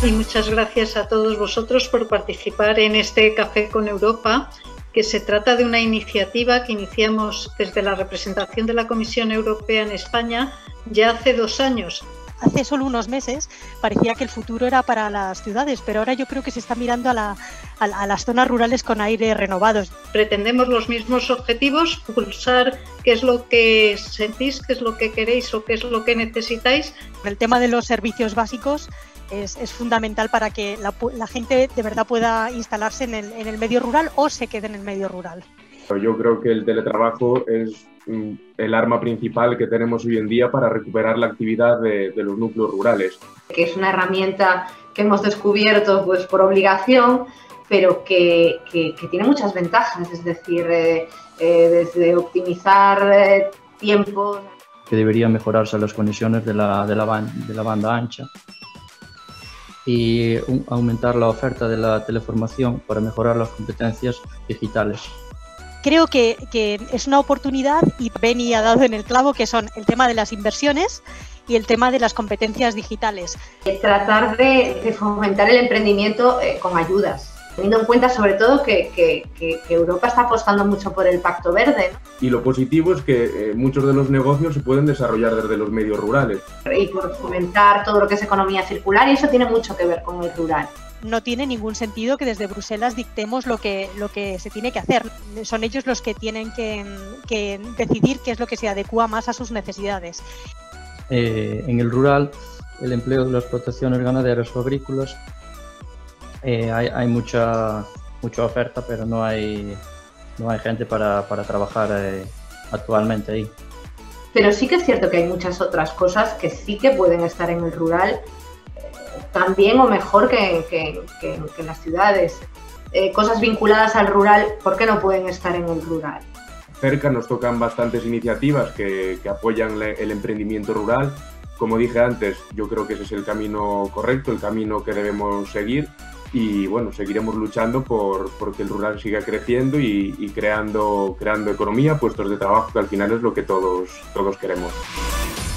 y muchas gracias a todos vosotros por participar en este Café con Europa, que se trata de una iniciativa que iniciamos desde la representación de la Comisión Europea en España ya hace 2 años. Hace solo unos meses parecía que el futuro era para las ciudades, pero ahora yo creo que se está mirando a las zonas rurales con aire renovados. Pretendemos los mismos objetivos, pulsar qué es lo que sentís, qué es lo que queréis o qué es lo que necesitáis. El tema de los servicios básicos es fundamental para que la gente de verdad pueda instalarse en el medio rural o se quede en el medio rural. Yo creo que el teletrabajo es el arma principal que tenemos hoy en día para recuperar la actividad de los núcleos rurales. Que es una herramienta que hemos descubierto pues, por obligación, pero que tiene muchas ventajas, es decir, desde optimizar tiempos. Que deberían mejorarse las conexiones de la banda ancha y aumentar la oferta de la teleformación para mejorar las competencias digitales. Creo que es una oportunidad y Beni ha dado en el clavo, que son el tema de las inversiones y el tema de las competencias digitales. Tratar de fomentar el emprendimiento con ayudas, teniendo en cuenta sobre todo que Europa está apostando mucho por el Pacto Verde, ¿no? Y lo positivo es que muchos de los negocios se pueden desarrollar desde los medios rurales. Y por fomentar todo lo que es economía circular, y eso tiene mucho que ver con el rural. No tiene ningún sentido que desde Bruselas dictemos lo que se tiene que hacer. Son ellos los que tienen que decidir qué es lo que se adecua más a sus necesidades. En el rural, el empleo de las explotaciones ganaderas o agrícolas, hay mucha oferta, pero no hay gente para trabajar actualmente ahí. Pero sí que es cierto que hay muchas otras cosas que sí que pueden estar en el rural, también o mejor que en las ciudades. Cosas vinculadas al rural, ¿por qué no pueden estar en el rural? Cerca nos tocan bastantes iniciativas que apoyan el emprendimiento rural. Como dije antes, yo creo que ese es el camino correcto, el camino que debemos seguir y bueno, seguiremos luchando porque el rural siga creciendo y creando economía, puestos de trabajo, que al final es lo que todos queremos.